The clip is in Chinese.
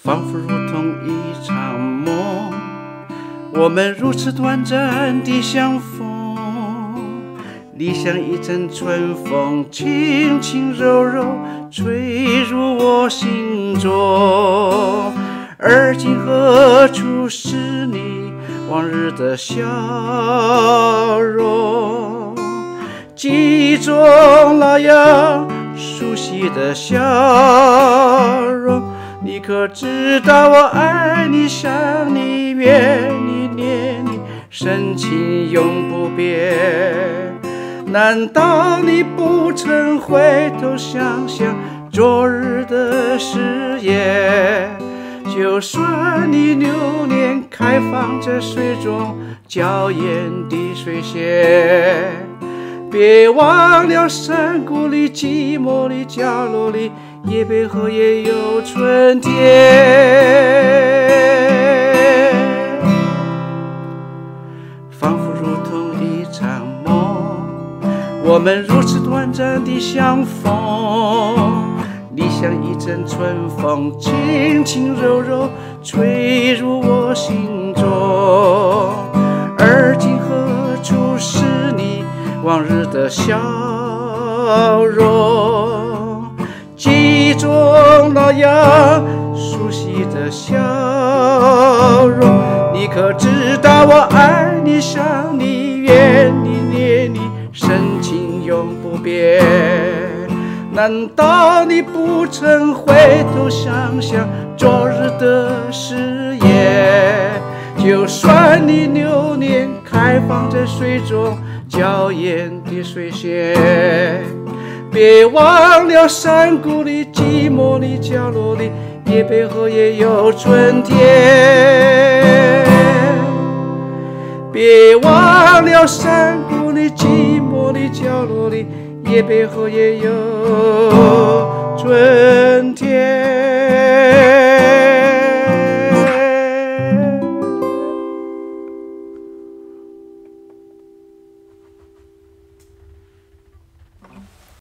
仿佛如同一场梦。我们如此短暂的相逢，你像一阵春风，轻轻柔柔吹入我心中。而今何处是你往日的笑容？记忆中那样熟悉的笑容，你可知道我爱你、想你、怨你、念你，深情永不变。难道你不曾回头想想昨日的誓言？就算你流年开放在水中娇艳的水仙，别忘了山谷里寂寞的角落里，野百合也有春天。仿佛如同一场梦，我们如此短暂的相逢，你像一阵春风，轻轻柔柔吹入我心中。而今何处是你往日的笑容？记忆中那样熟悉的笑容，你可知道我爱你、想你、怨你、念你，深情永不变。难道你不曾回头想想昨日的誓言？就算你流年开放在水中娇艳的水仙，别忘了山谷里寂寞的角落里，野百合也有春天。别忘了山谷里寂寞的角落里，野百合也有春天。